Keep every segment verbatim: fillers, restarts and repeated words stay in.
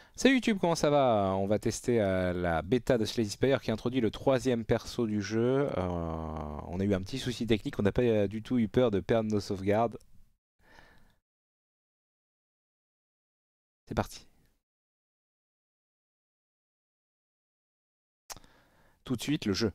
Salut YouTube, comment ça va? On va tester euh, la bêta de Slay the Spire qui introduit le troisième perso du jeu. Euh, on a eu un petit souci technique, on n'a pas euh, du tout eu peur de perdre nos sauvegardes. C'est parti. Tout de suite le jeu.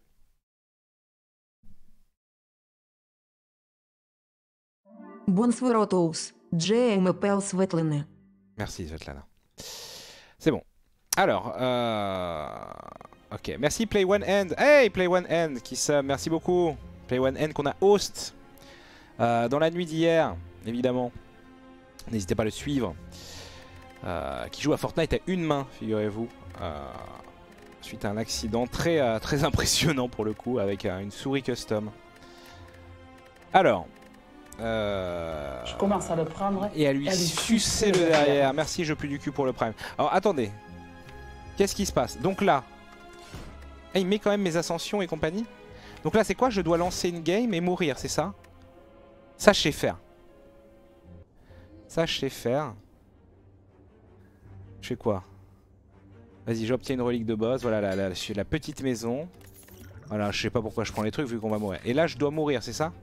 Бонсворотоус, Джей МПЛ Светлини. Merci Svetlana. C'est bon. Alors, euh... ok, merci Play One End. Hey Play One End qui ça, merci beaucoup. Play One End qu'on a host euh, dans la nuit d'hier, évidemment. N'hésitez pas à le suivre. Euh, qui joue à Fortnite à une main, figurez-vous. Euh, suite à un accident très, euh, très impressionnant pour le coup, avec euh, une souris custom. Alors. Euh... Je commence à le prendre. Et à lui sucer le derrière. Merci, je pue du cul pour le prime. Alors attendez. Qu'est-ce qui se passe? Donc là. Ah, il met quand même mes ascensions et compagnie. Donc là, c'est quoi? Je dois lancer une game et mourir, c'est ça? Ça, je sais faire. Ça, je sais faire. Je fais quoi? Vas-y, j'obtiens une relique de boss. Voilà, la, la, la petite maison. Voilà, je sais pas pourquoi je prends les trucs vu qu'on va mourir. Et là, je dois mourir, c'est ça?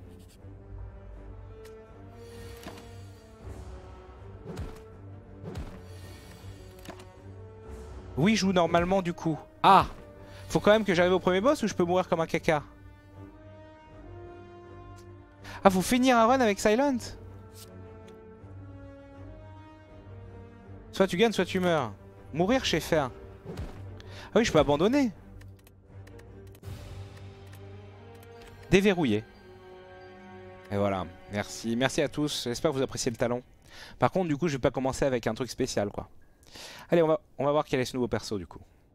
Oui, je joue normalement du coup. Ah! Faut quand même que j'arrive au premier boss ou je peux mourir comme un caca? Ah, faut finir un run avec Silent? Soit tu gagnes, soit tu meurs. Mourir, je sais faire. Ah oui, je peux abandonner. Déverrouiller. Et voilà, merci. Merci à tous. J'espère que vous appréciez le talent. Par contre, du coup, je vais pas commencer avec un truc spécial, quoi. Allez, on va, on va voir quel est ce nouveau perso, du coup.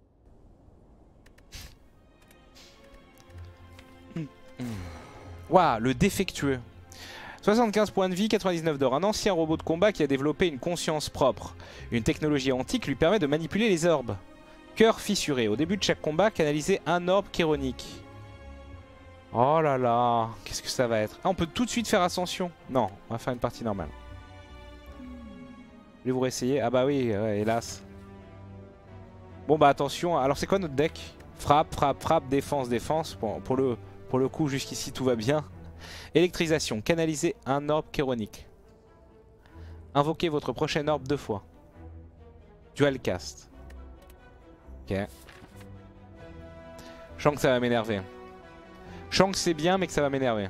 Waouh, le défectueux. soixante-quinze points de vie, quatre-vingt-dix-neuf d'or. Un ancien robot de combat qui a développé une conscience propre. Une technologie antique lui permet de manipuler les orbes. Cœur fissuré. Au début de chaque combat, canalisez un orbe chéronique. Oh là là, qu'est-ce que ça va être? Ah, on peut tout de suite faire ascension. Non, on va faire une partie normale. Je vais vous réessayer. Ah bah oui, ouais, hélas. Bon bah attention, alors c'est quoi notre deck? Frappe, frappe, frappe, défense, défense. Bon, pour, le, pour le coup, jusqu'ici tout va bien. Électrisation, canalisez un orbe chéronique. Invoquez votre prochain orbe deux fois. Dual cast. Ok. Je sens que ça va m'énerver. Je sens que c'est bien mais que ça va m'énerver.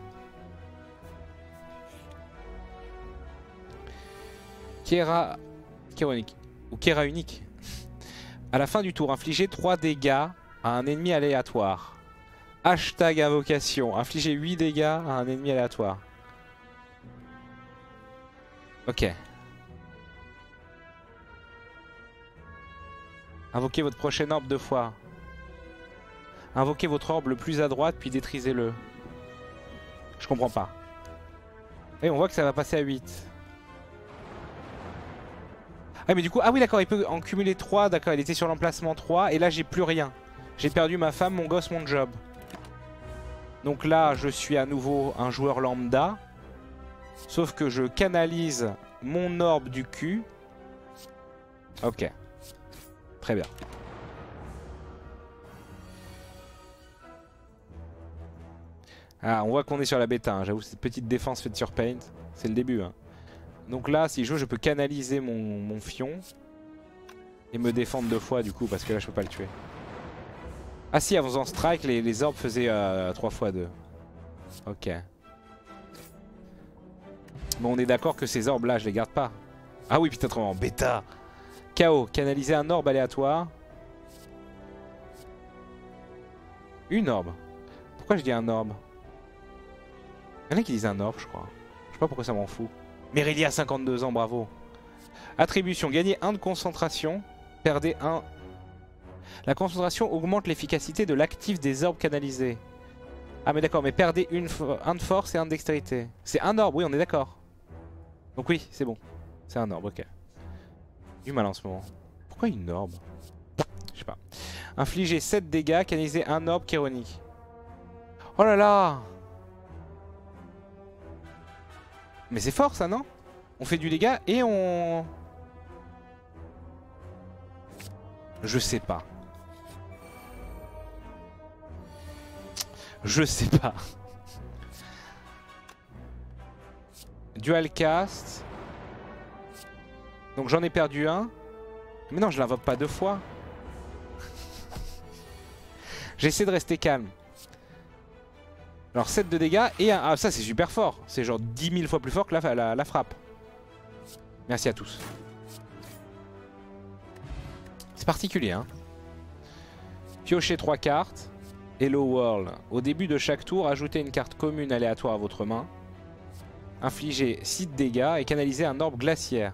Kera... Chéronique. Ou Kera unique. À la fin du tour, infligez trois dégâts à un ennemi aléatoire. Hashtag invocation. Infligez huit dégâts à un ennemi aléatoire. Ok. Invoquez votre prochain orbe deux fois. Invoquez votre orbe le plus à droite puis détrisez-le. Je comprends pas. Et on voit que ça va passer à huit. Ah mais du coup, ah oui d'accord, il peut en cumuler trois, d'accord, il était sur l'emplacement trois et là j'ai plus rien. J'ai perdu ma femme, mon gosse, mon job. Donc là, je suis à nouveau un joueur lambda. Sauf que je canalise mon orbe du cul. Ok. Très bien. Ah, on voit qu'on est sur la bêta, hein. J'avoue, cette petite défense faite sur Paint, c'est le début. Hein. Donc là, si je veux, je peux canaliser mon, mon fion. Et me défendre deux fois du coup, parce que là, je peux pas le tuer. Ah si, en faisant strike, les, les orbes faisaient euh, trois fois deux. Ok. Bon, on est d'accord que ces orbes là, je les garde pas. Ah oui, putain, trop en bêta. K O, canaliser un orbe aléatoire. Une orbe. Pourquoi je dis un orbe? Il y en a qui disent un orbe, je crois. Je sais pas pourquoi ça m'en fout. Mérilia, cinquante-deux ans, bravo. Attribution, gagnez un de concentration. Perdez un. La concentration augmente l'efficacité de l'actif des orbes canalisés. Ah mais d'accord, mais perdez une un de force et un de dextérité. C'est un orbe, oui on est d'accord. Donc oui, c'est bon. C'est un orbe, ok. Du mal en ce moment. Pourquoi une orbe? Je sais pas. Infligez sept dégâts, canalisez un orbe chéronique. Oh là là! Mais c'est fort ça, non? On fait du dégât et on... Je sais pas. Je sais pas. Dual cast. Donc j'en ai perdu un. Mais non, je l'invoque pas deux fois. J'essaie de rester calme. Alors sept de dégâts et un... Ah ça c'est super fort. C'est genre dix mille fois plus fort que la, la, la frappe. Merci à tous. C'est particulier hein. Piochez trois cartes. Hello World. Au début de chaque tour, ajoutez une carte commune aléatoire à votre main. Infligez six de dégâts et canalisez un orbe glaciaire.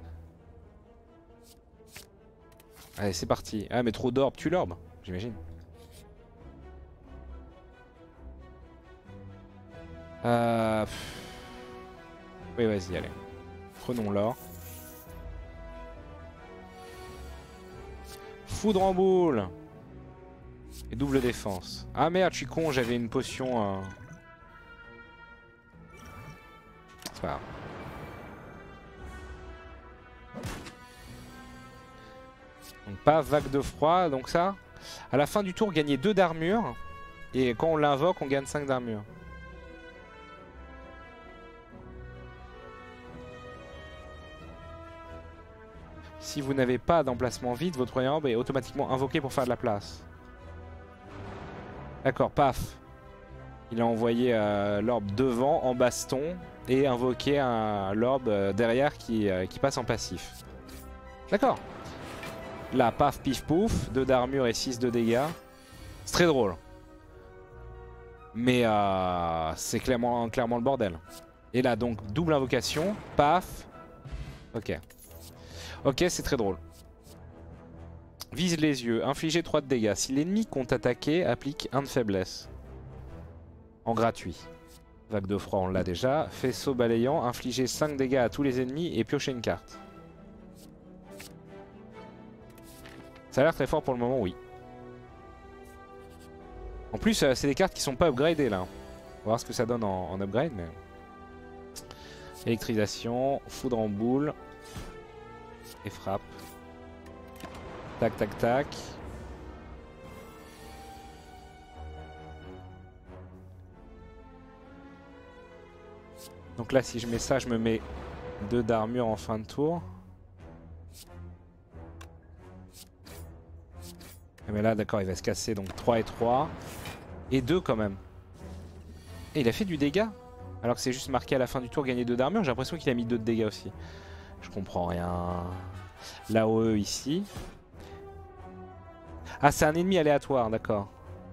Allez c'est parti. Ah mais trop d'orbes, tue l'orbe, j'imagine. Euh... Oui vas-y allez. Prenons l'or. Foudre en boule. Et double défense. Ah merde, je suis con, j'avais une potion. Euh... C'est pas grave. Donc pas vague de froid, donc ça. À la fin du tour, gagner deux d'armure. Et quand on l'invoque, on gagne cinq d'armure. Si vous n'avez pas d'emplacement vide, votre premier orbe est automatiquement invoqué pour faire de la place. D'accord, paf. Il a envoyé euh, l'orbe devant en baston et invoqué l'orbe euh, derrière qui, euh, qui passe en passif. D'accord. Là, paf, pif, pouf, deux d'armure et six de dégâts. C'est très drôle. Mais euh, c'est clairement, clairement le bordel. Et là, donc, double invocation, paf. Ok. Ok, c'est très drôle. Vise les yeux, infligez trois de dégâts. Si l'ennemi compte attaquer, applique un de faiblesse. En gratuit. Vague de froid, on l'a déjà. Faisceau balayant, infligez cinq dégâts à tous les ennemis et piochez une carte. Ça a l'air très fort pour le moment, oui. En plus, euh, c'est des cartes qui sont pas upgradées là. On va voir ce que ça donne en, en upgrade. Mais... Électrisation, foudre en boule. Et frappe. Tac, tac, tac. Donc là, si je mets ça, je me mets deux d'armure en fin de tour. Mais là, d'accord, il va se casser. Donc trois et trois. Et deux quand même. Et il a fait du dégât. Alors que c'est juste marqué à la fin du tour, gagner deux d'armure. J'ai l'impression qu'il a mis deux de dégâts aussi. Je comprends rien. L'A O E ici. Ah, c'est un ennemi aléatoire, d'accord.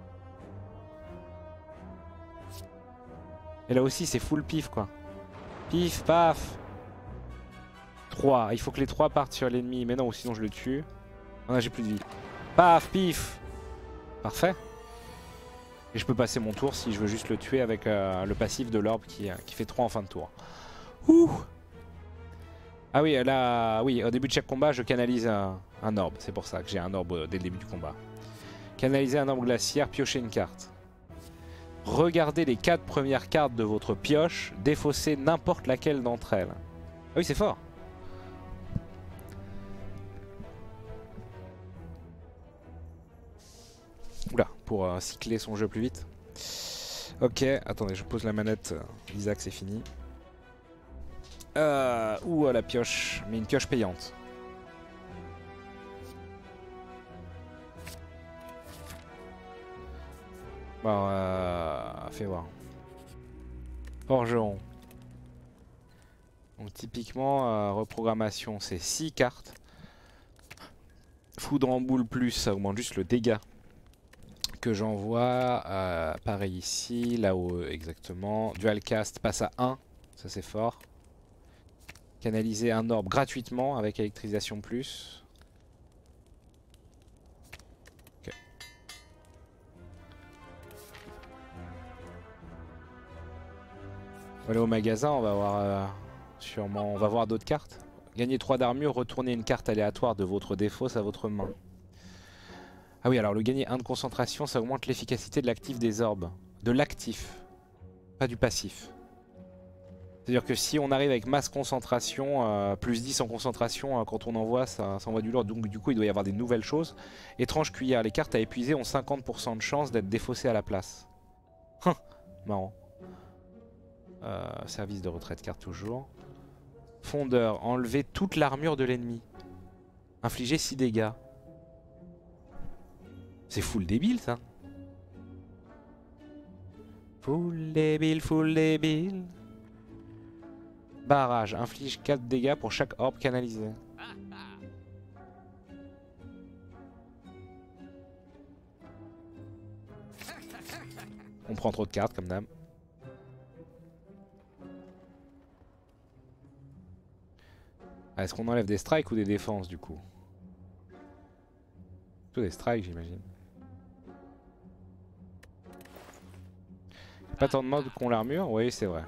Et là aussi, c'est full pif, quoi. Pif, paf. trois. Il faut que les trois partent sur l'ennemi. Mais non, sinon je le tue. Ah, j'ai plus de vie. Paf, pif. Parfait. Et je peux passer mon tour si je veux juste le tuer avec euh, le passif de l'orbe qui, euh, qui fait trois en fin de tour. Ouh. Ah oui, là, oui, au début de chaque combat, je canalise un, un orbe. C'est pour ça que j'ai un orbe dès le début du combat. Canaliser un orbe glaciaire, piocher une carte. Regardez les quatre premières cartes de votre pioche, défausser n'importe laquelle d'entre elles. Ah oui, c'est fort. Oula, pour euh, cycler son jeu plus vite. Ok, attendez, je pose la manette. Isaac, c'est fini. Euh, ou à la pioche, mais une pioche payante. Bon, euh, fais voir. Forgeron. Donc typiquement, euh, reprogrammation, c'est six cartes. Foudre en boule plus, ça augmente juste le dégât que j'envoie. Euh, pareil ici, là-haut exactement. Dual cast passe à un, ça c'est fort. Canaliser un orbe gratuitement avec électrisation plus. Ok. On va aller au magasin, on va voir euh, sûrement, on va voir d'autres cartes. Gagner trois d'armure, retournez une carte aléatoire de votre défausse à votre main. Ah oui, alors le gagner un de concentration, ça augmente l'efficacité de l'actif des orbes. De l'actif, pas du passif. C'est-à-dire que si on arrive avec masse concentration, euh, plus dix en concentration, euh, quand on envoie, ça, ça envoie du lourd. Donc du coup, il doit y avoir des nouvelles choses. Étrange cuillère. Les cartes à épuiser ont cinquante pour cent de chance d'être défaussées à la place. Marrant. Euh, service de retraite carte toujours. Fondeur. Enlever toute l'armure de l'ennemi. Infliger six dégâts. C'est full débile ça. Full débile, full débile. Barrage, inflige quatre dégâts pour chaque orbe canalisé. On prend trop de cartes comme d'hab. Ah, est-ce qu'on enlève des strikes ou des défenses du coup? Plutôt des strikes j'imagine. Pas tant de mobs qu'on l'armure, oui c'est vrai.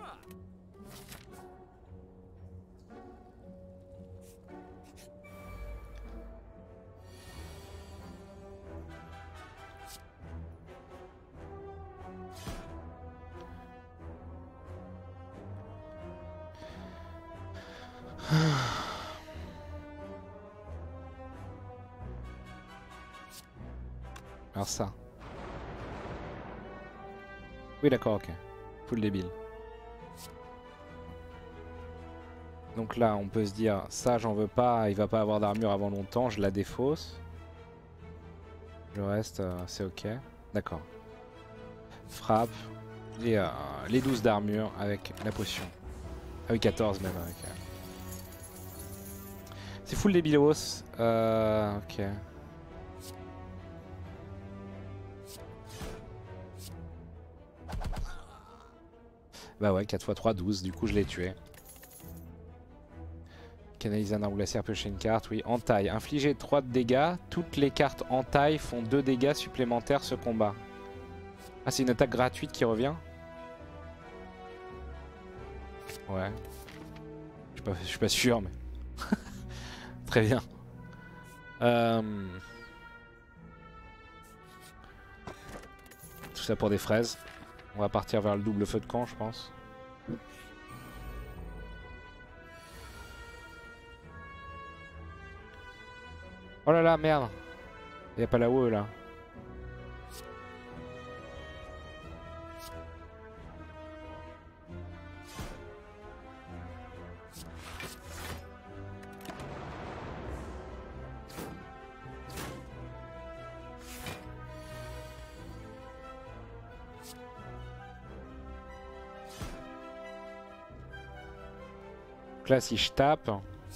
Alors ça. Oui d'accord, ok. Full débile. Donc là on peut se dire ça j'en veux pas, il va pas avoir d'armure avant longtemps, je la défausse. Le reste euh, c'est ok. D'accord. Frappe. Et euh, les douze d'armure avec la potion. Ah oui quatorze même avec. Euh... C'est full débilos. Euh, ok. Bah ouais, quatre fois trois, douze, du coup je l'ai tué. Canaliser un arbre glaciaire, piocher une carte, oui. Entaille, infliger trois de dégâts. Toutes les cartes entaille font deux dégâts supplémentaires ce combat. Ah, c'est une attaque gratuite qui revient? Ouais. Je suis pas, je suis pas sûr, mais... Très bien. Euh... Tout ça pour des fraises. On va partir vers le double feu de camp, je pense. Oh là là, merde. Il n'y a pas la haut là. Donc là, si je tape,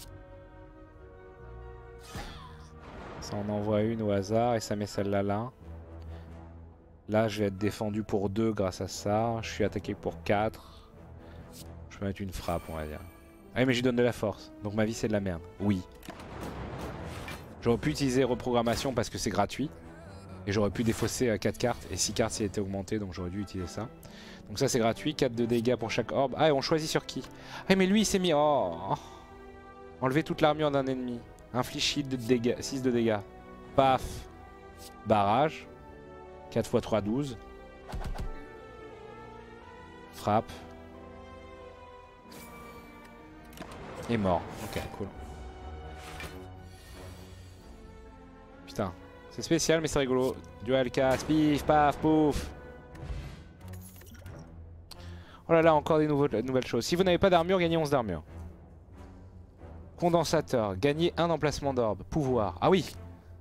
ça en envoie une au hasard et ça met celle-là là. Là, je vais être défendu pour deux grâce à ça. Je suis attaqué pour quatre. Je peux mettre une frappe, on va dire. Ah mais je lui donne de la force. Donc ma vie, c'est de la merde. Oui. J'aurais pu utiliser reprogrammation parce que c'est gratuit. Et j'aurais pu défausser quatre cartes et six cartes s'il était augmenté. Donc j'aurais dû utiliser ça. Donc ça, c'est gratuit. quatre de dégâts pour chaque orbe. Ah, et on choisit sur qui? Ah mais lui, il s'est mis... Oh. Enlever toute l'armure d'un ennemi. Inflige six de dégâts. six de dégâts. Paf. Barrage. quatre fois trois, douze. Frappe. Et mort. Ok, cool. Putain. C'est spécial, mais c'est rigolo. Dual cast. Pif, paf, pouf. Oh là là, encore des nouveaux, nouvelles choses. Si vous n'avez pas d'armure, gagnez onze d'armure. Condensateur. Gagnez un emplacement d'orbe. Pouvoir. Ah oui.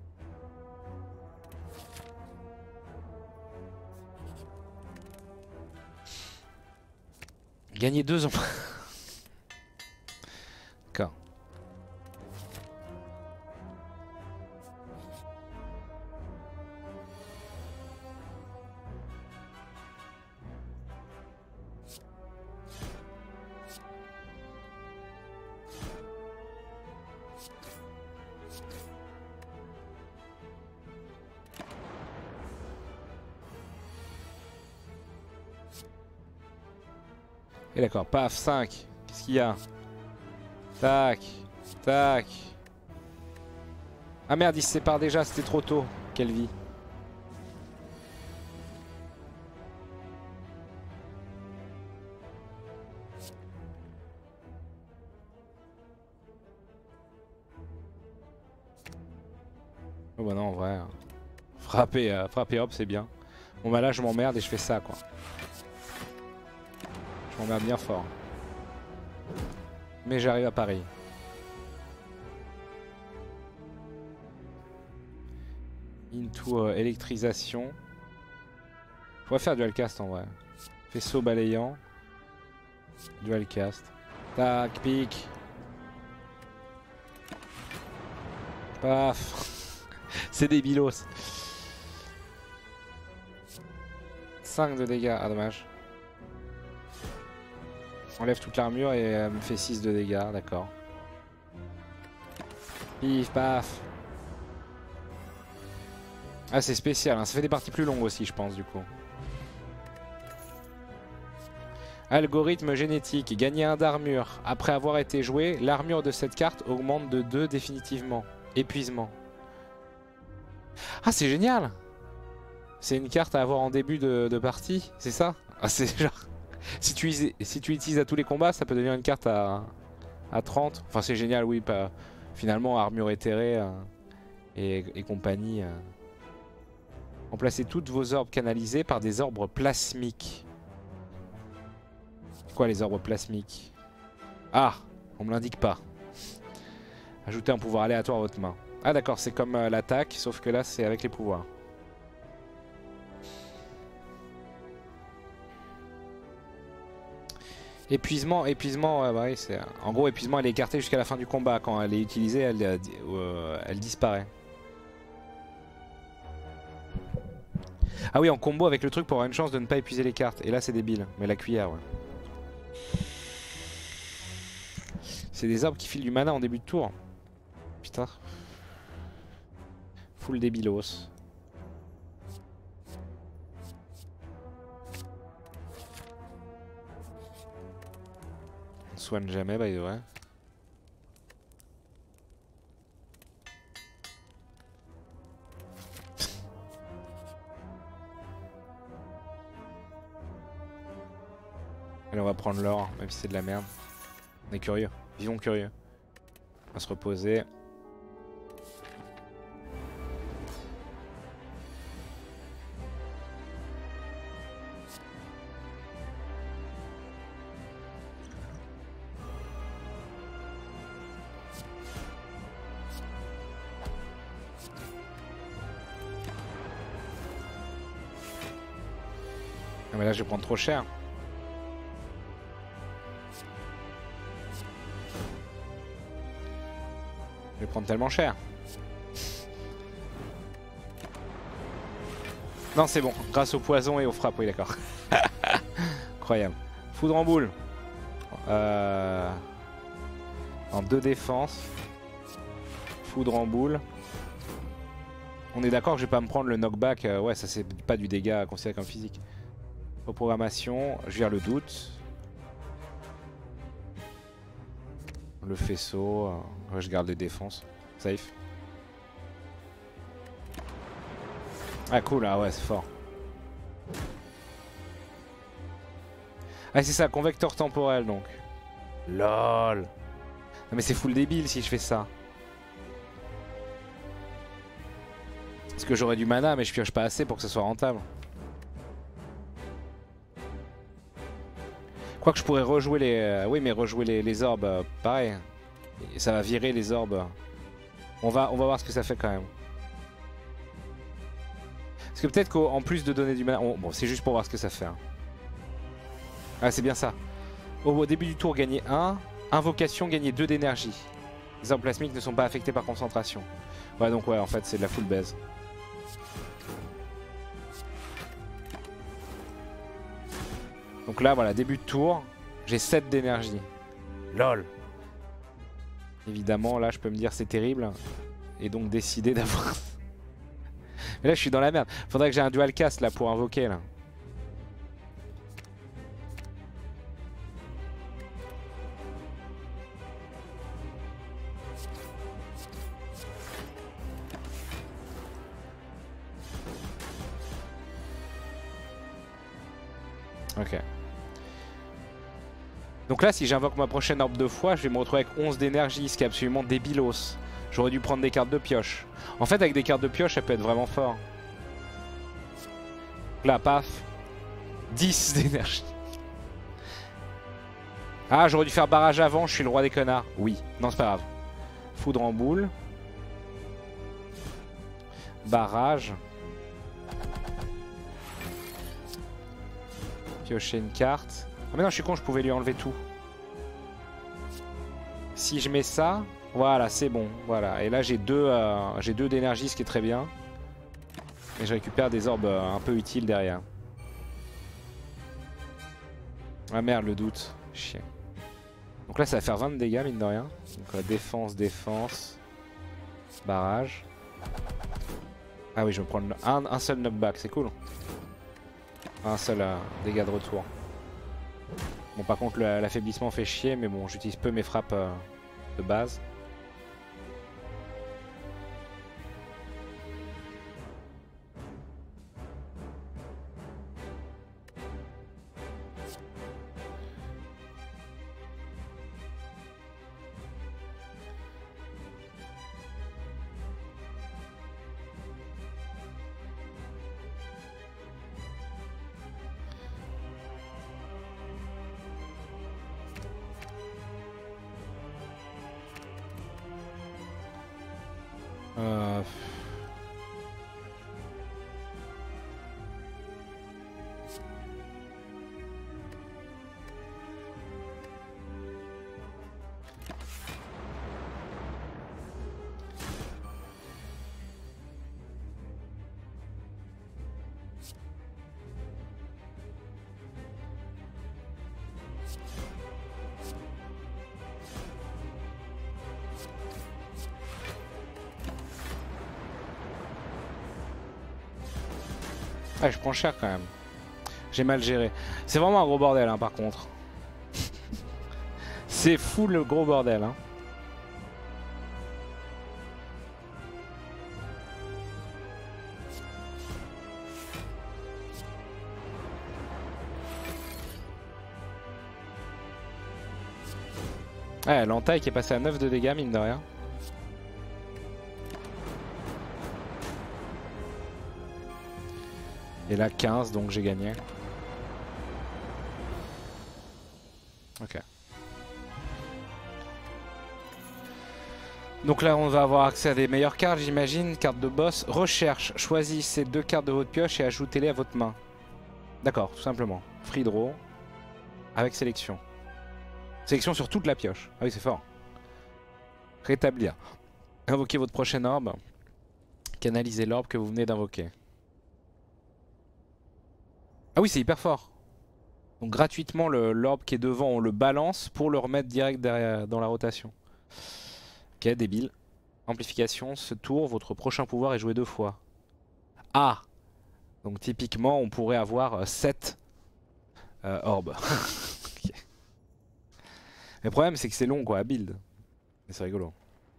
Gagner deux ans. D'accord. Et d'accord, paf, cinq. Qu'est-ce qu'il y a? Tac, tac. Ah merde, il se sépare déjà, c'était trop tôt. Quelle vie. Oh bah non, en vrai. Frapper, euh, frapper hop, c'est bien. Bon bah là, je m'emmerde et je fais ça, quoi. Je m'emmerde bien fort. Mais j'arrive à Paris. Into euh, électrisation. Je pourrais faire dual cast en vrai. Faisceau balayant. Dual cast. Tac, pique. Paf. C'est débilos. cinq de dégâts. Ah dommage. Enlève toute l'armure et elle me fait six de dégâts. D'accord. Pif, paf. Ah c'est spécial, hein. Ça fait des parties plus longues aussi je pense du coup. Algorithme génétique, gagner un d'armure. Après avoir été joué, l'armure de cette carte augmente de deux définitivement. Épuisement. Ah c'est génial. C'est une carte à avoir en début de, de partie, c'est ça? Ah c'est genre... Si tu, si tu l'utilises à tous les combats, ça peut devenir une carte à, à trente. Enfin c'est génial, oui. Pas, finalement armure éthérée euh, et, et compagnie. Euh. Remplacez toutes vos orbes canalisés par des orbes plasmiques. C'est quoi les orbes plasmiques? Ah, on me l'indique pas. Ajoutez un pouvoir aléatoire à votre main. Ah d'accord, c'est comme euh, l'attaque, sauf que là c'est avec les pouvoirs. Épuisement, épuisement, ouais, bah oui, c'est... En gros, épuisement, elle est écartée jusqu'à la fin du combat. Quand elle est utilisée, elle, euh, elle disparaît. Ah oui, en combo avec le truc pour avoir une chance de ne pas épuiser les cartes. Et là, c'est débile. Mais la cuillère, ouais. C'est des arbres qui filent du mana en début de tour. Putain. Full débilos. On soigne jamais, by the way. Allez, on va prendre l'or, même si c'est de la merde. On est curieux, vivons curieux. On va se reposer. Ah mais là je vais prendre trop cher. Je vais prendre tellement cher. Non c'est bon, grâce au poison et aux frappes, oui d'accord. Incroyable. Foudre en boule. Euh... En deux défenses. Foudre en boule. On est d'accord que je vais pas me prendre le knockback. Euh, ouais ça c'est pas du dégât considéré comme physique. Reprogrammation, je vire le doute. Le faisceau, euh, ouais, je garde les défenses. Safe. Ah cool, ah ouais c'est fort. Ah c'est ça, convecteur temporel donc. Lol. Non mais c'est full débile si je fais ça. Parce que j'aurais du mana mais je pioche pas assez pour que ce soit rentable. Quoique je pourrais rejouer les... Euh, oui mais rejouer les, les orbes, euh, pareil. Et ça va virer les orbes. On va, on va voir ce que ça fait quand même. Parce que peut-être qu'en plus de donner du mana... On, bon c'est juste pour voir ce que ça fait. Hein. Ah c'est bien ça. Au, au début du tour gagner un. Invocation gagner deux d'énergie. Les orbes plasmiques ne sont pas affectés par concentration. Ouais donc ouais en fait c'est de la full base. Donc là voilà, début de tour, j'ai sept d'énergie. Lol. Évidemment là je peux me dire c'est terrible. Et donc décider d'avoir... Mais là je suis dans la merde. Faudrait que j'ai un dual cast là pour invoquer là. Ok. Donc là si j'invoque ma prochaine orbe deux fois, je vais me retrouver avec onze d'énergie, ce qui est absolument débilos. J'aurais dû prendre des cartes de pioche. En fait, avec des cartes de pioche, ça peut être vraiment fort. Là, paf. dix d'énergie. Ah, j'aurais dû faire barrage avant, je suis le roi des connards. Oui, non, c'est pas grave. Foudre en boule. Barrage. Piocher une carte. Ah mais non, je suis con, je pouvais lui enlever tout. Si je mets ça, voilà, c'est bon. Voilà. Et là, j'ai deux, euh, j'ai deux d'énergie, ce qui est très bien. Et je récupère des orbes euh, un peu utiles derrière. Ah merde, le doute. Chien. Donc là, ça va faire vingt de dégâts, mine de rien. Donc euh, défense, défense. Barrage. Ah oui, je vais me prendre un, un seul knockback, c'est cool. Un seul euh, dégât de retour. Bon, par contre, l'affaiblissement fait chier, mais bon, j'utilise peu mes frappes euh, de base. Euh... Ah, je prends cher quand même. J'ai mal géré. C'est vraiment un gros bordel hein, par contre. C'est fou le gros bordel hein. Ouais, l'entaille qui est passé à neuf de dégâts mine de rien. Et là quinze, donc j'ai gagné. Ok. Donc là on va avoir accès à des meilleures cartes j'imagine. Carte de boss. Recherche. Choisissez deux cartes de votre pioche et ajoutez-les à votre main. D'accord, tout simplement. Free draw. Avec sélection. Sélection sur toute la pioche. Ah oui c'est fort. Rétablir. Invoquez votre prochaine orbe. Canalisez l'orbe que vous venez d'invoquer. Ah oui, c'est hyper fort. Donc gratuitement, l'orbe qui est devant, on le balance pour le remettre direct derrière, dans la rotation. Ok, débile. Amplification, ce tour, votre prochain pouvoir est joué deux fois. Ah! Donc typiquement, on pourrait avoir sept euh, orbes. Okay. Le problème, c'est que c'est long quoi, à build. Mais c'est rigolo.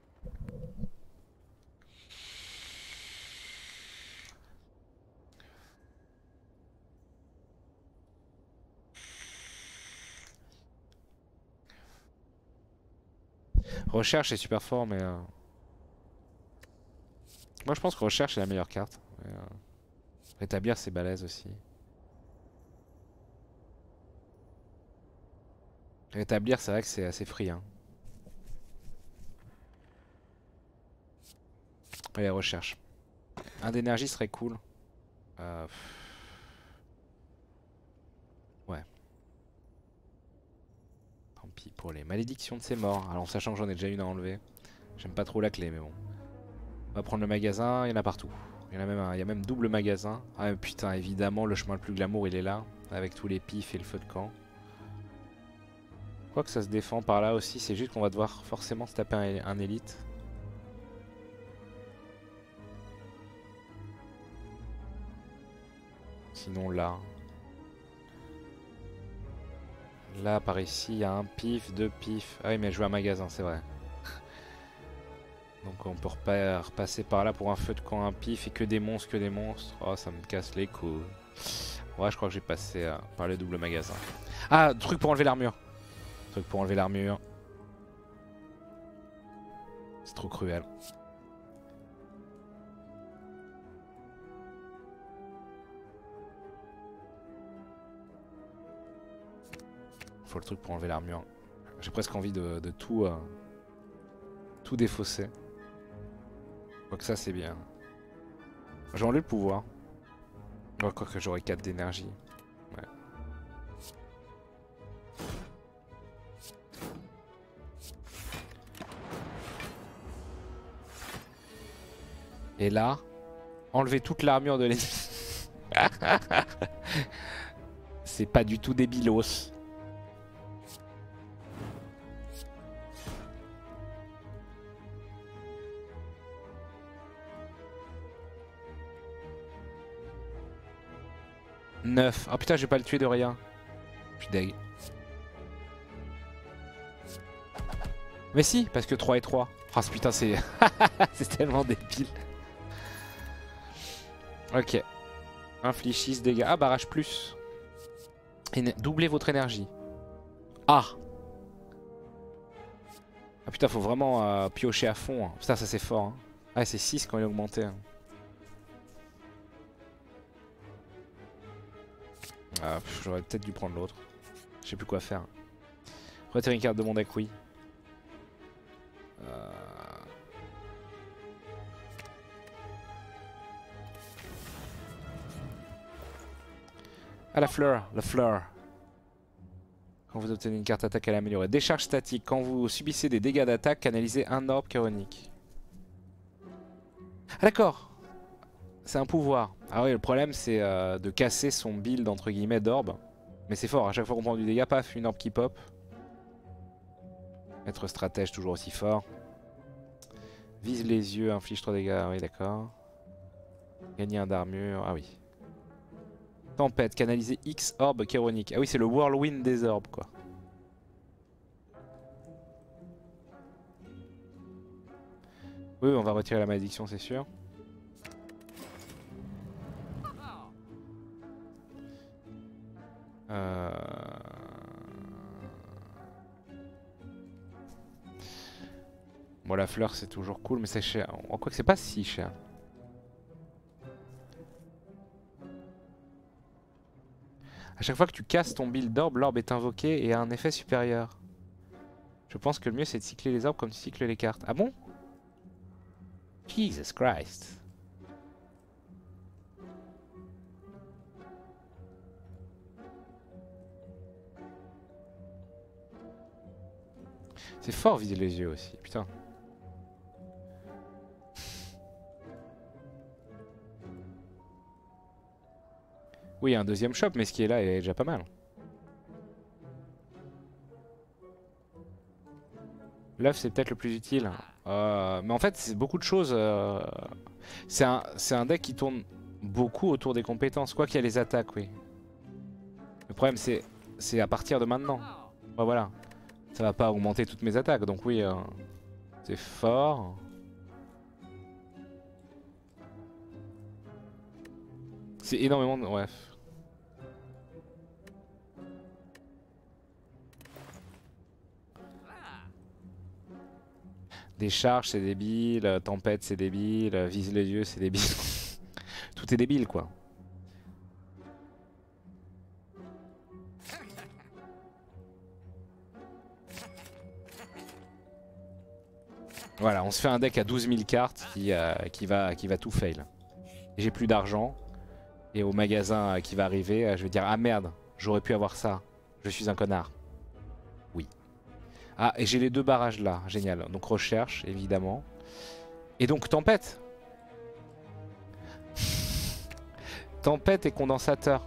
Recherche est super fort, mais... Euh... Moi, je pense que Recherche est la meilleure carte. Mais, euh... Rétablir, c'est balèze aussi. Rétablir, c'est vrai que c'est assez free. Hein. Allez, Recherche. Un d'énergie serait cool. Euh... Ouais. Tant pis pour les malédictions de ces morts. Alors, sachant que j'en ai déjà une à enlever. J'aime pas trop la clé, mais bon. On va prendre le magasin, il y en a partout. Il y, en a même un, il y a même double magasin. Ah putain, évidemment, le chemin le plus glamour, il est là. Avec tous les pifs et le feu de camp. Je crois que ça se défend par là aussi. C'est juste qu'on va devoir forcément se taper un, un élite. Sinon là. Là, par ici, il y a un pif, deux pifs. Ah oui, mais je joue un magasin, c'est vrai. Donc on peut repasser par là pour un feu de camp, un pif et que des monstres, que des monstres. Oh, ça me casse les couilles. Ouais, je crois que j'ai passé euh, par le double magasin. Ah, truc pour enlever l'armure. Truc pour enlever l'armure. C'est trop cruel. Faut le truc pour enlever l'armure. J'ai presque envie de, de tout, euh, tout défausser. Quoique ça c'est bien. J'ai enlevé le pouvoir. Oh, quoique j'aurai quatre d'énergie. Ouais. Et là, enlever toute l'armure de l'ennemi. C'est pas du tout débilos. neuf. Oh putain, je vais pas le tuer de rien. Je suis deg. Mais si, parce que trois et trois. Ah oh, putain, c'est c'est tellement débile. Ok. Inflige six dégâts. Ah, barrage plus. Et doublez votre énergie. Ah. Ah putain, faut vraiment euh, piocher à fond. Hein. Putain, ça c'est fort. Hein. Ah, c'est six quand il est augmenté. Hein. Ah, j'aurais peut-être dû prendre l'autre. Je sais plus quoi faire. Retirer une carte de mon deck, oui. Euh... Ah, la fleur, la fleur. Quand vous obtenez une carte attaque, elle est améliorée. Décharge statique. Quand vous subissez des dégâts d'attaque, canalisez un orbe chaotique. Ah d'accord. C'est un pouvoir. Ah oui, le problème c'est euh, de casser son build entre guillemets d'orbe. Mais c'est fort, à chaque fois qu'on prend du dégât, paf, une orbe qui pop. Être stratège toujours aussi fort. Vise les yeux, inflige trois dégâts, oui d'accord. Gagner un d'armure, ah oui. Tempête, canaliser X orbe chaotique. Ah oui, c'est le whirlwind des orbes quoi. Oui, on va retirer la malédiction, c'est sûr. Euh... Bon, la fleur c'est toujours cool, mais c'est cher. En quoi que c'est pas si cher. A chaque fois que tu casses ton build d'orbe, l'orbe est invoqué et a un effet supérieur. Je pense que le mieux c'est de cycler les orbes comme tu cycles les cartes. Ah bon? Jesus Christ. C'est fort viser les yeux aussi, putain. Oui, un deuxième shop, mais ce qui est là est déjà pas mal. L'œuf, c'est peut-être le plus utile. Euh, mais en fait, c'est beaucoup de choses. Euh, c'est un, c'est un deck qui tourne beaucoup autour des compétences. Quoi qu'il y a les attaques, oui. Le problème, c'est c'est à partir de maintenant. Ouais, voilà. Ça va pas augmenter toutes mes attaques, donc oui, euh, c'est fort. C'est énormément de... Bref. Décharge, c'est débile. Tempête, c'est débile. Vise les yeux, c'est débile. Tout est débile, quoi. Voilà, on se fait un deck à douze mille cartes qui, euh, qui, va, qui va tout fail. J'ai plus d'argent. Et au magasin qui va arriver, je vais dire ah merde, j'aurais pu avoir ça. Je suis un connard. Oui. Ah, et j'ai les deux barrages là, génial. Donc recherche, évidemment. Et donc tempête. Tempête et condensateur.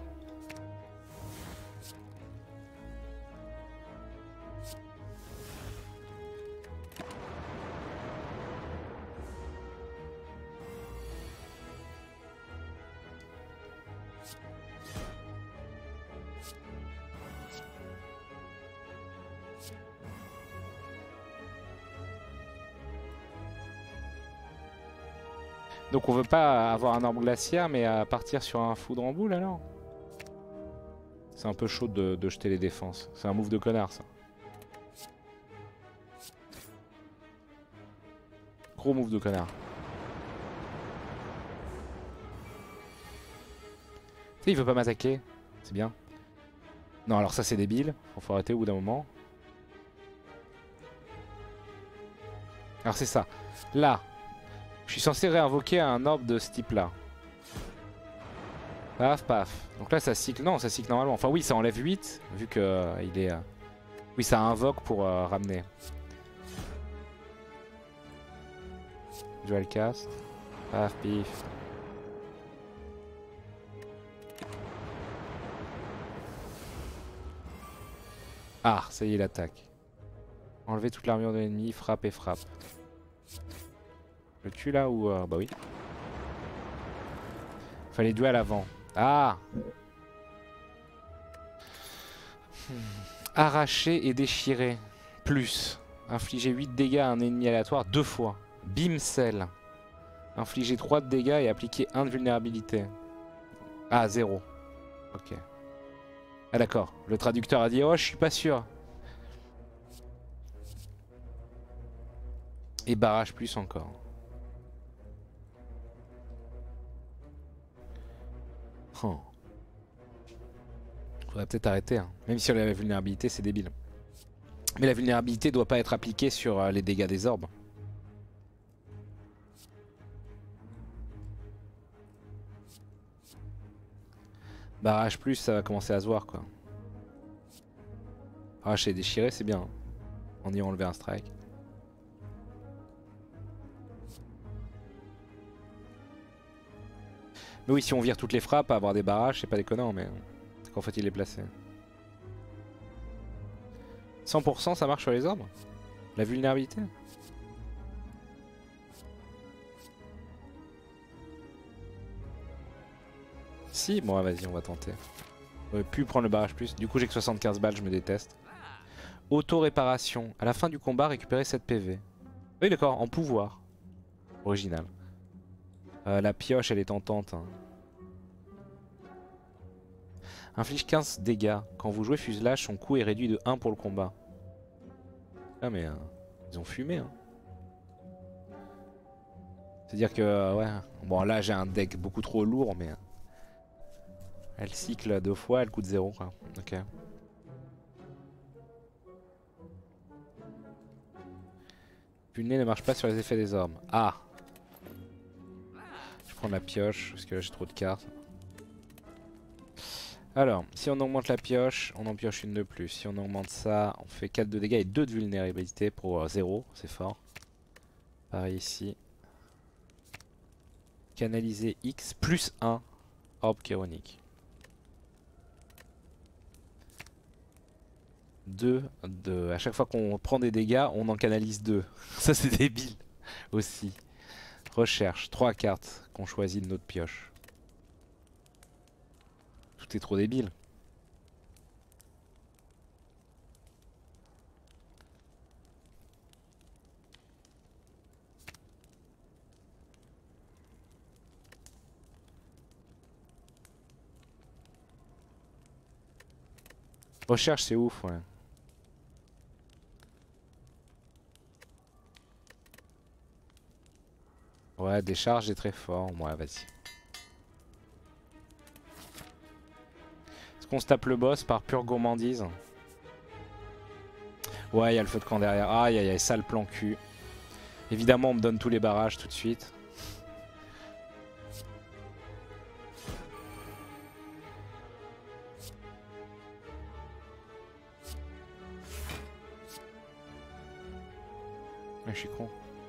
Donc on veut pas avoir un orbe glaciaire mais à partir sur un foudre en boule alors. C'est un peu chaud de, de jeter les défenses. C'est un move de connard ça. Gros move de connard. Tu sais, il veut pas m'attaquer. C'est bien. Non, alors ça c'est débile. Faut arrêter au bout d'un moment. Alors c'est ça. Là, je suis censé réinvoquer un orbe de ce type là. Paf, paf. Donc là ça cycle. Non, ça cycle normalement. Enfin oui, ça enlève huit. Vu que euh, il est... Euh... Oui, ça invoque pour euh, ramener. Dual cast. Paf, pif. Ah, ça y est, il attaque. Enlever toute l'armure de l'ennemi, frappe et frappe. Je le tue là ou... Euh, bah oui. Fallait duel avant. Ah hmm. Arracher et déchirer. Plus. Infliger huit dégâts à un ennemi aléatoire deux fois. Bimcel. Infliger trois de dégâts et appliquer un de vulnérabilité. Ah, zéro. Ok. Ah d'accord, le traducteur a dit oh je suis pas sûr. Et barrage plus encore. Oh. Faudrait peut-être arrêter, hein. Même si on a la vulnérabilité c'est débile. Mais la vulnérabilité doit pas être appliquée sur euh, les dégâts des orbes. Barrage plus ça va commencer à se voir quoi. Arracher et déchirer c'est bien, hein. On y a enlevé un strike. Mais oui, si on vire toutes les frappes, avoir des barrages, c'est pas déconnant, mais quand faut-il les placer? cent pour cent ça marche sur les orbes? La vulnérabilité? Si, bon vas-y, on va tenter. J'aurais pu prendre le barrage plus, du coup j'ai que soixante-quinze balles, je me déteste. Auto-réparation, à la fin du combat récupérer sept P V. Oui d'accord, en pouvoir. Original. Euh, la pioche elle est tentante. Hein. Inflige quinze dégâts. Quand vous jouez fuselage, son coût est réduit de un pour le combat. Ah mais euh, ils ont fumé. Hein. C'est-à-dire que euh, ouais. Bon là j'ai un deck beaucoup trop lourd mais... Elle cycle deux fois, elle coûte zéro quoi. Ok. Pulné ne marche pas sur les effets des orbes. Ah. Je prends la pioche parce que là j'ai trop de cartes. Alors, si on augmente la pioche, on en pioche une de plus. Si on augmente ça, on fait quatre de dégâts et deux de vulnérabilité pour euh, zéro, c'est fort. Pareil ici. Canaliser X plus un orbe chéronique. deux de... À chaque fois qu'on prend des dégâts, on en canalise deux. Ça c'est débile aussi. Recherche, trois cartes qu'on choisit de notre pioche. Tout est trop débile. Recherche c'est ouf ouais. Ouais, décharge est très fort. Ouais, vas-y. Est-ce qu'on se tape le boss par pure gourmandise? Ouais, il y a le feu de camp derrière. Aïe aïe aïe, sale plan cul. Évidemment, on me donne tous les barrages tout de suite. Ouais, je suis con.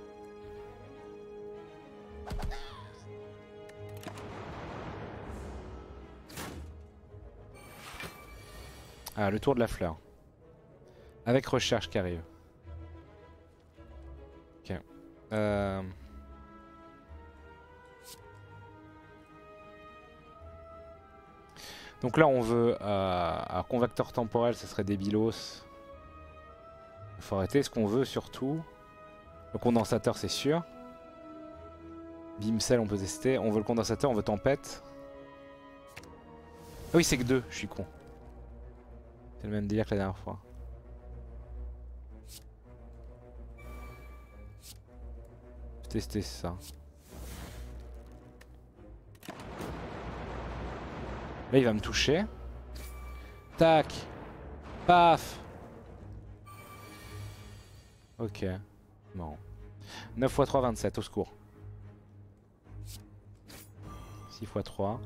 Ah, le tour de la fleur. Avec recherche qui arrive. Ok. Euh... Donc là on veut euh, un convecteur temporel, ce serait débilos. Il faut arrêter. Ce qu'on veut surtout, le condensateur c'est sûr. Bimcel on peut tester. On veut le condensateur, on veut tempête. Ah oui c'est que deux, je suis con. C'est le même délire que la dernière fois. tester ça. Là il va me toucher. Tac. Paf. Ok. Non. neuf fois trois, vingt-sept, au secours. six fois trois.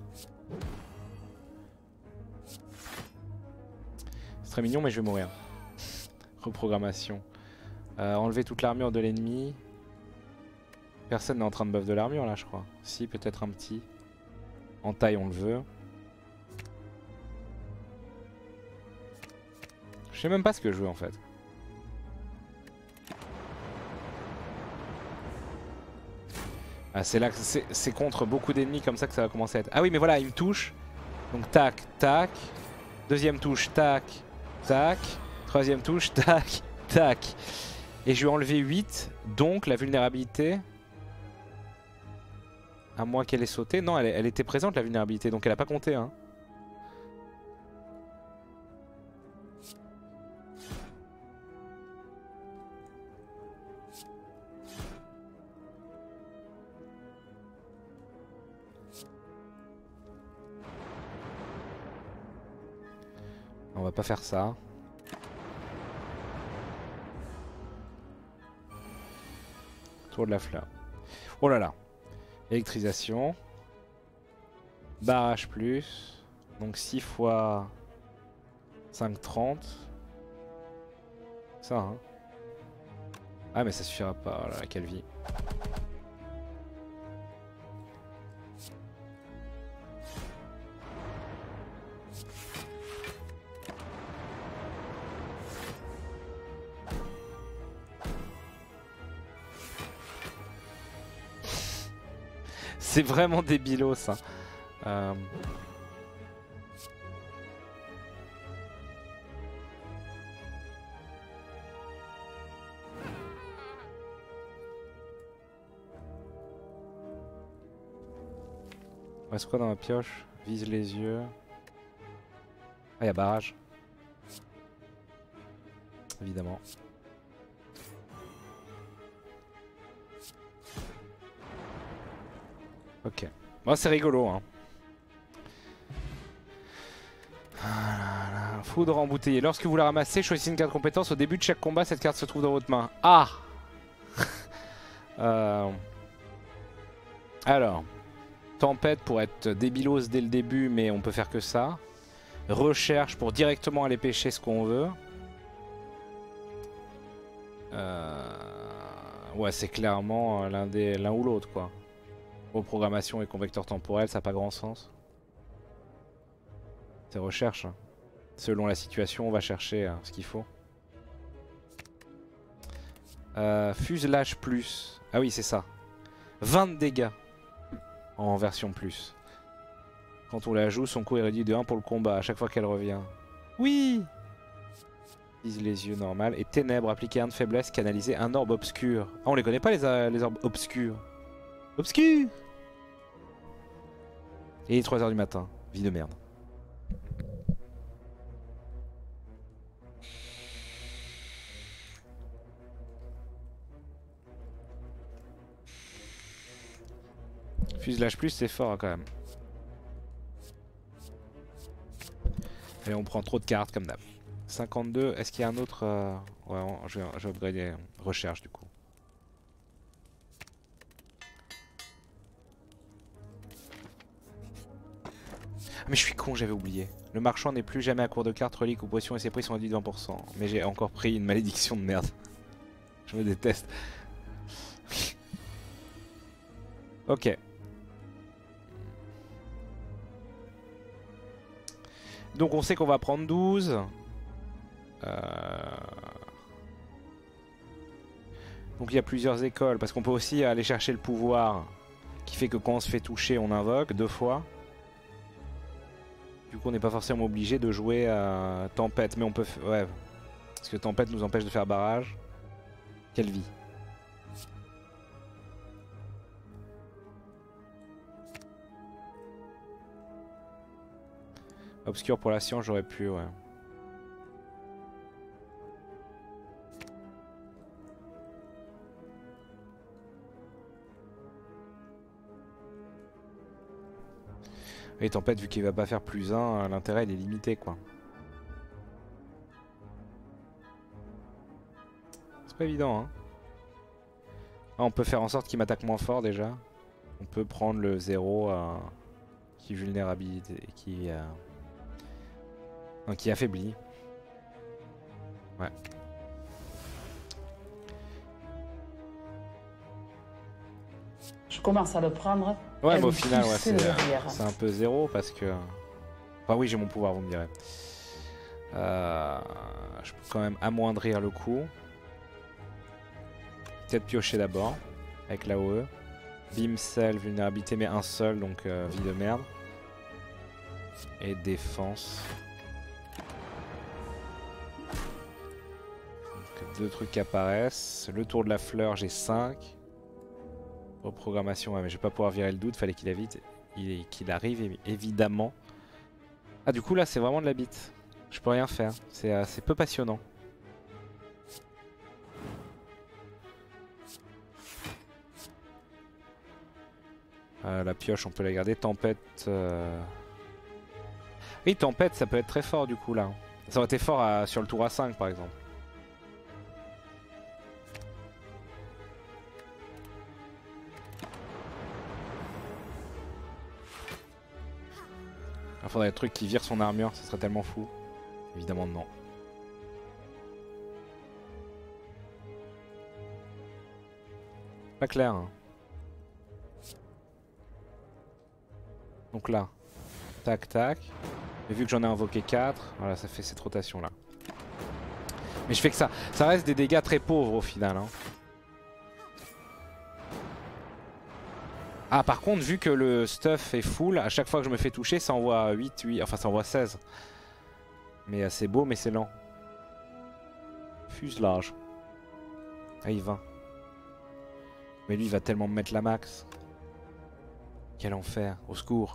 C'est très mignon mais je vais mourir. Reprogrammation. Euh, enlever toute l'armure de l'ennemi. Personne n'est en train de buff de l'armure là je crois. Si, peut-être un petit. En taille on le veut. Je sais même pas ce que je veux en fait. Ah, c'est là que c'est contre beaucoup d'ennemis comme ça que ça va commencer à être. Ah oui mais voilà il me touche. Donc tac, tac. Deuxième touche, tac, tac. Troisième touche, tac, tac. Et je lui ai enlevé huit. Donc la vulnérabilité. À moins qu'elle ait sauté. Non elle, elle était présente la vulnérabilité. Donc elle a pas compté hein. On va pas faire ça. Tour de la fleur. Oh là là. Électrisation. Barrage plus. Donc six fois cinq, trente. Ça hein. Ah mais ça suffira pas. Oh là là, quelle vie. C'est vraiment débilos ça. Euh... Il reste quoi dans ma pioche? Vise les yeux. Ah y'a barrage. Évidemment. Ok. Bon, c'est rigolo hein. Ah, foudre embouteillée. Lorsque vous la ramassez, choisissez une carte compétence. Au début de chaque combat, cette carte se trouve dans votre main. Ah euh... Alors. Tempête pour être débilos dès le début, mais on peut faire que ça. Recherche pour directement aller pêcher ce qu'on veut. Euh... Ouais, c'est clairement l'un des... l'un ou l'autre quoi. Reprogrammation et convecteur temporel, ça n'a pas grand sens. C'est recherche. Hein. Selon la situation, on va chercher hein, ce qu'il faut. Euh, fuselage plus. Ah oui, c'est ça. vingt de dégâts en version plus. Quand on la joue, son coût est réduit de un pour le combat à chaque fois qu'elle revient. Oui. Vise les yeux normal. Et ténèbres, appliquer un de faiblesse, canaliser un orbe obscur. Ah, on les connaît pas les, euh, les orbes obscurs. Obscur. Et il est trois heures du matin. Vie de merde. Fuselage plus, c'est fort hein, quand même. Et on prend trop de cartes comme d'hab. cinquante-deux, est-ce qu'il y a un autre euh... Ouais, je vais, je vais upgrader recherche du coup. Ah mais je suis con, j'avais oublié. Le marchand n'est plus jamais à court de cartes, reliques ou potions et ses prix sont réduits de vingt pour cent. Mais j'ai encore pris une malédiction de merde. Je me déteste. Ok. Donc on sait qu'on va prendre douze. Euh... Donc il y a plusieurs écoles, parce qu'on peut aussi aller chercher le pouvoir qui fait que quand on se fait toucher, on invoque deux fois. Du coup on n'est pas forcément obligé de jouer à Tempête, mais on peut... Ouais, parce que Tempête nous empêche de faire barrage. Quelle vie. Obscur pour la science, j'aurais pu, ouais. Et tempête, vu qu'il va pas faire plus un, l'intérêt il est limité quoi. C'est pas évident hein. Ah, on peut faire en sorte qu'il m'attaque moins fort déjà. On peut prendre le zéro euh, qui vulnérabilité, qui, euh, non, qui affaiblit. Ouais. Je commence à le prendre. Ouais, Elle mais au me final, ouais, pousse c'est derrière. c'est un peu zéro parce que. Enfin, oui, j'ai mon pouvoir, vous me direz. Euh, je peux quand même amoindrir le coup. Peut-être piocher d'abord avec l'A O E. Bim, sel, vulnérabilité, mais un seul, donc euh, vie de merde. Et défense. Donc, deux trucs qui apparaissent. Le tour de la fleur, j'ai cinq. Reprogrammation, ouais, mais je vais pas pouvoir virer le doute, fallait qu'il vite, qu'il arrive évidemment. Ah, du coup, là, c'est vraiment de la bite. Je peux rien faire. C'est euh, peu passionnant. Euh, la pioche, on peut la garder. Tempête. Euh... Oui, tempête, ça peut être très fort du coup là. Ça aurait été fort à... sur le tour A cinq par exemple. Il faudrait des trucs qui virent son armure, ça serait tellement fou. Évidemment non. Pas clair. Hein. Donc là, tac tac. Et vu que j'en ai invoqué quatre, voilà, ça fait cette rotation là. Mais je fais que ça. Ça reste des dégâts très pauvres au final. Hein. Ah, par contre, vu que le stuff est full, à chaque fois que je me fais toucher, ça envoie huit, huit, enfin ça envoie seize. Mais c'est beau, mais c'est lent. Fuselage. Ah, il va. Mais lui, il va tellement me mettre la max. Quel enfer, au secours.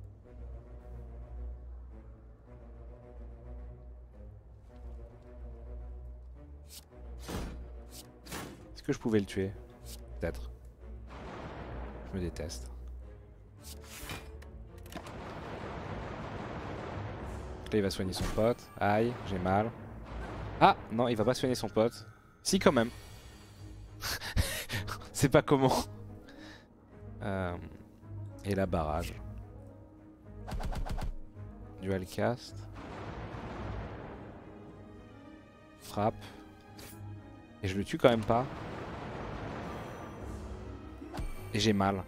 Est-ce que je pouvais le tuer? Peut-être. Je me déteste. Là, il va soigner son pote. Aïe, j'ai mal. Ah, non, il va pas soigner son pote. Si, quand même. C'est pas comment. Euh... Et la barrage. Dual cast. Frappe. Et je le tue quand même pas. Et j'ai mal.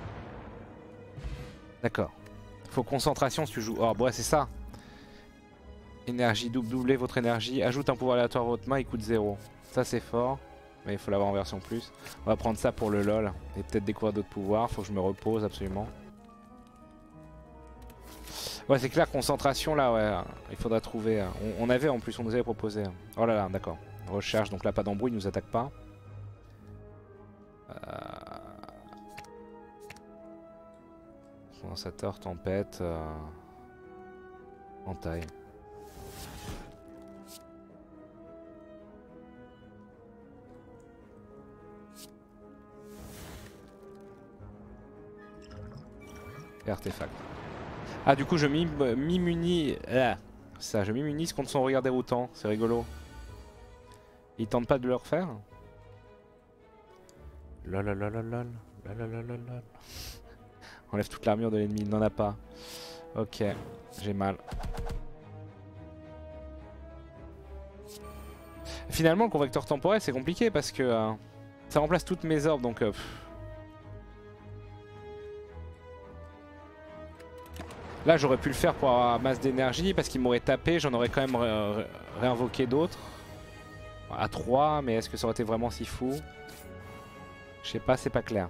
D'accord. Faut concentration si tu joues. Oh, ouais, c'est ça. Énergie, double, doublez votre énergie. Ajoute un pouvoir aléatoire à votre main, il coûte zéro. Ça, c'est fort. Mais il faut l'avoir en version plus. On va prendre ça pour le lol. Et peut-être découvrir d'autres pouvoirs. Faut que je me repose absolument. Ouais, c'est clair, concentration là, ouais. Il faudra trouver. On, on avait en plus, on nous avait proposé. Oh là là, d'accord. Recherche, donc là, pas d'embrouille, il nous attaque pas. Euh... Condensateur, tempête. Euh... Entaille. Et artefact. Ah, du coup, je m'immunis. Ah, ça, je m'immunise contre son regard déroutant. C'est rigolo. Il tente pas de le refaire? Lololololol. Lolololol. Enlève toute l'armure de l'ennemi, il n'en a pas. Ok, j'ai mal. Finalement, le convecteur temporel, c'est compliqué parce que euh, ça remplace toutes mes orbes, donc... Euh, là, j'aurais pu le faire pour avoir masse d'énergie parce qu'il m'aurait tapé, j'en aurais quand même ré ré réinvoqué d'autres. À trois, mais est-ce que ça aurait été vraiment si fou? Je sais pas, c'est pas clair.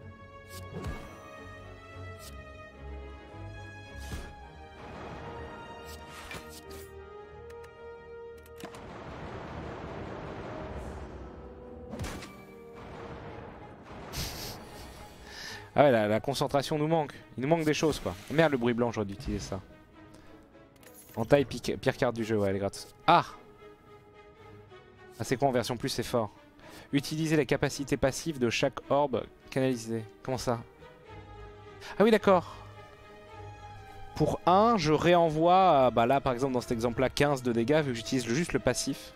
Ah ouais, la, la concentration nous manque. Il nous manque des choses quoi. Merde, le bruit blanc, j'aurais dû utiliser ça. En taille, pique, pire carte du jeu, ouais, elle est gratos. Ah Ah, c'est quoi en version plus, c'est fort. Utiliser les capacités passives de chaque orbe canalisé. Comment ça? Ah oui, d'accord. Pour un, je réenvoie, euh, bah là par exemple dans cet exemple là, quinze de dégâts vu que j'utilise juste le passif.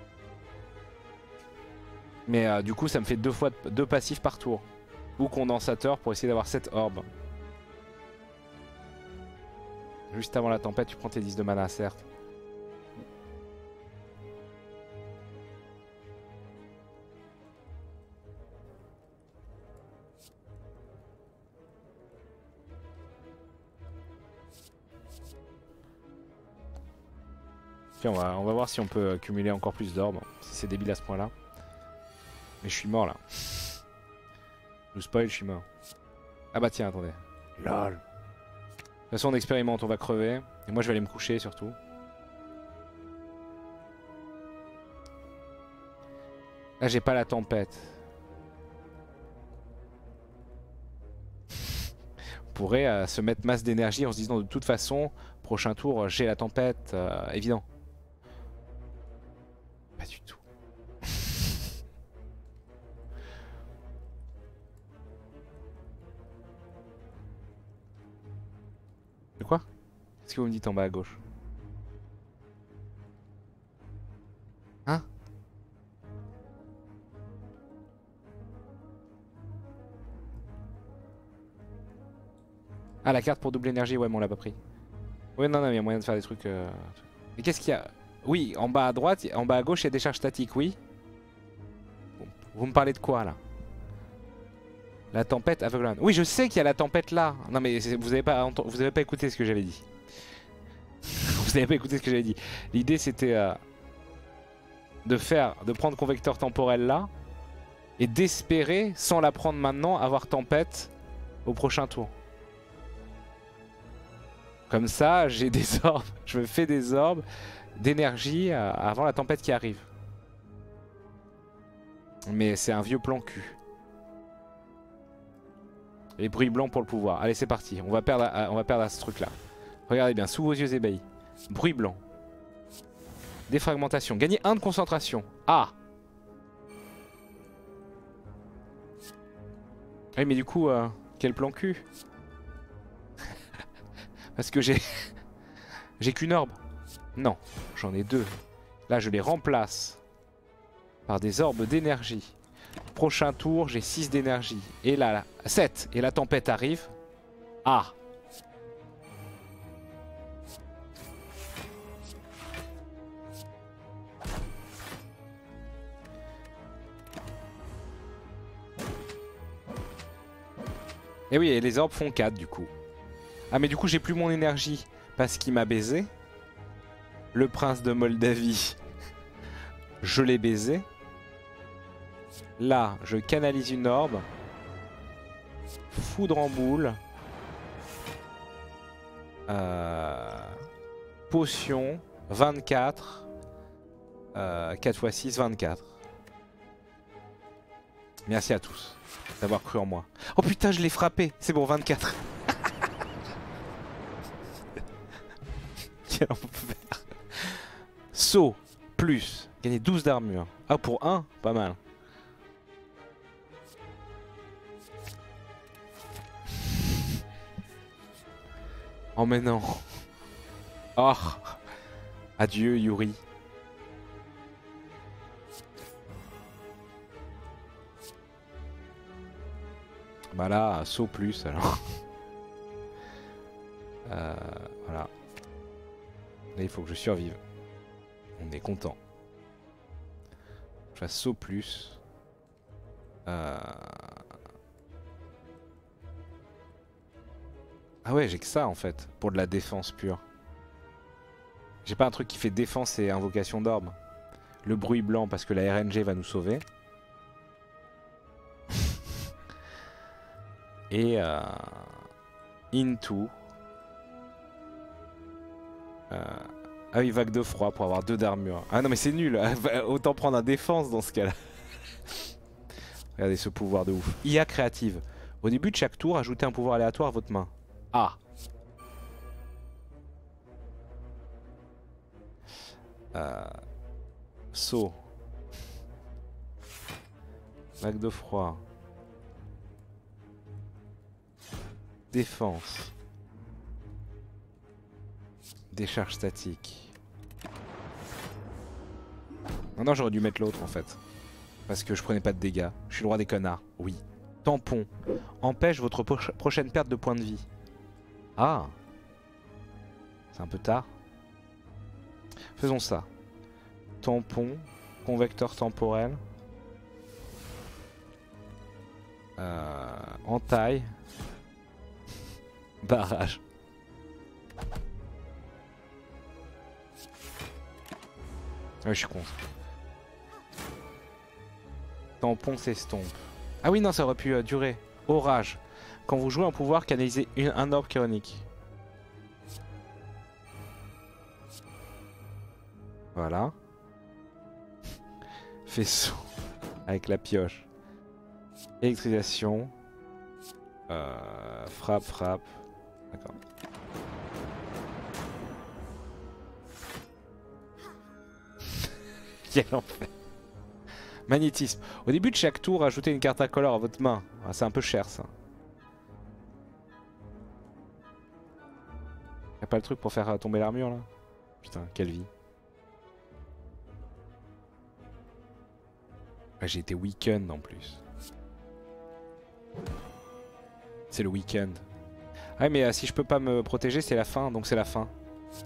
Mais euh, du coup ça me fait deux fois de, deux passifs par tour. Ou condensateur pour essayer d'avoir sept orbes. Juste avant la tempête, tu prends tes dix de mana, certes. Puis on va, on va voir si on peut cumuler encore plus d'orbes, si c'est débile à ce point-là. Mais je suis mort là. Je vous spoil, je suis mort. Ah bah tiens, attendez. Lol. De toute façon, on expérimente, on va crever. Et moi, je vais aller me coucher surtout. Là, j'ai pas la tempête. On pourrait euh, se mettre masse d'énergie en se disant de toute façon, prochain tour, j'ai la tempête. Euh, évident. Pas du tout. De quoi? Qu'est-ce que vous me dites en bas à gauche? Hein? Ah, la carte pour double énergie, ouais, mais on l'a pas pris. Ouais, non, non, mais il y a moyen de faire des trucs... Euh... Mais qu'est-ce qu'il y a? Oui, en bas à droite, en bas à gauche, il y a des charges statiques, oui. Bon, vous me parlez de quoi, là? La tempête aveuglante. Oui, je sais qu'il y a la tempête là. Non, mais vous avez pas, vous avez pas écouté ce que j'avais dit. Vous avez pas écouté ce que j'avais dit. L'idée, c'était euh, de faire, de prendre convecteur temporel là et d'espérer, sans la prendre maintenant, avoir tempête au prochain tour. Comme ça, j'ai des orbes. Je me fais des orbes d'énergie euh, avant la tempête qui arrive. Mais c'est un vieux plan cul. Et bruit blanc pour le pouvoir. Allez, c'est parti. On va perdre à, on va perdre à ce truc là. Regardez bien, sous vos yeux ébahis. Bruit blanc. Défragmentation. Gagner un de concentration. Ah. Oui, mais du coup, euh, quel plan cul. Parce que j'ai... j'ai qu'une orbe. Non, j'en ai deux. Là, je les remplace par des orbes d'énergie. Prochain tour, j'ai six d'énergie. Et là, là, sept. Et la tempête arrive. Ah. Et oui, et les orbes font quatre du coup. Ah mais du coup j'ai plus mon énergie parce qu'il m'a baisé. Le prince de Moldavie, je l'ai baisé. Là, je canalise une orbe. Foudre en boule. Euh... Potion, vingt-quatre. Euh, quatre fois six, vingt-quatre. Merci à tous d'avoir cru en moi. Oh putain, je l'ai frappé. C'est bon, vingt-quatre. Quel enfer. Saut, plus. Gagner douze d'armure. Ah, pour un, pas mal. Oh mais non. Oh. Adieu Yuri. Bah là, saut plus alors. euh, voilà. Là il faut que je survive. On est content. Je fasse saut plus. Euh... Ah ouais, j'ai que ça en fait, pour de la défense pure. J'ai pas un truc qui fait défense et invocation d'orbe. Le bruit blanc parce que la R N G va nous sauver. Et euh, into. Euh, ah oui, vague de froid pour avoir deux d'armure. Ah non mais c'est nul. Autant prendre un défense dans ce cas-là. Regardez ce pouvoir de ouf. I A créative. Au début de chaque tour, ajoutez un pouvoir aléatoire à votre main. Ah. Euh, saut. Vague de froid. Défense. Décharge statique. Non, non, j'aurais dû mettre l'autre en fait. Parce que je prenais pas de dégâts. Je suis le roi des connards. Oui. Tampon. Empêche votre pro prochaine perte de points de vie. Ah. C'est un peu tard. Faisons ça. Tampon. Convecteur temporel. Euh, entaille. Barrage. Ouais, je suis con. Tampon s'estompe. Ah oui, non, ça aurait pu euh, durer. Orage. Quand vous jouez un pouvoir, canalisez une, un orbe chaonique. Voilà. Faisceau. Avec la pioche. Électrisation. Euh, frappe, frappe. D'accord. Quel enfer. Magnétisme. Au début de chaque tour, ajoutez une carte incolore à votre main. Ah, c'est un peu cher ça. Y'a pas le truc pour faire tomber l'armure là? Putain, quelle vie. Ah, j'ai été week-end en plus. C'est le week-end. Ah mais euh, si je peux pas me protéger, c'est la fin, donc c'est la fin.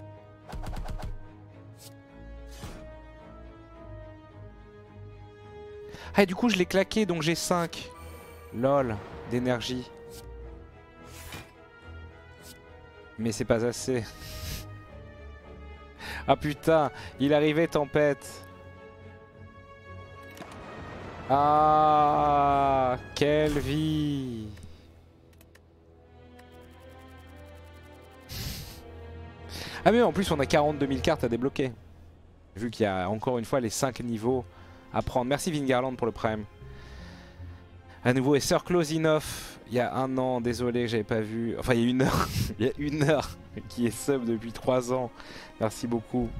Ah, du coup je l'ai claqué, donc j'ai cinq. Lol, d'énergie. Mais c'est pas assez. Ah putain, il arrivait tempête. Ah, quelle vie. Ah mais en plus on a quarante-deux mille cartes à débloquer. Vu qu'il y a encore une fois les cinq niveaux à prendre. Merci Vingarland pour le prime. À nouveau, et Sir Closinoff, il y a un an, désolé, j'avais pas vu. Enfin, il y a une heure, il y a une heure qui est sub depuis trois ans. Merci beaucoup.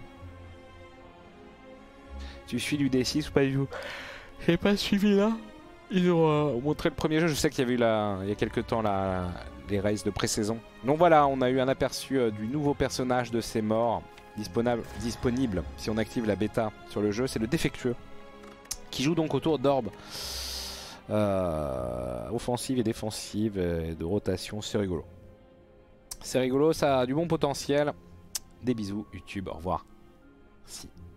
Tu suis l'U D six ou pas du tout? J'ai pas suivi là. Ils ont euh, montré le premier jeu. Je sais qu'il y avait eu là, il y a quelques temps là, les races de pré-saison. Donc voilà, on a eu un aperçu euh, du nouveau personnage de ces morts disponible, disponible si on active la bêta sur le jeu. C'est le défectueux qui joue donc autour d'orbes euh, offensive et défensive et de rotation. C'est rigolo. C'est rigolo, ça a du bon potentiel. Des bisous YouTube, au revoir. Merci.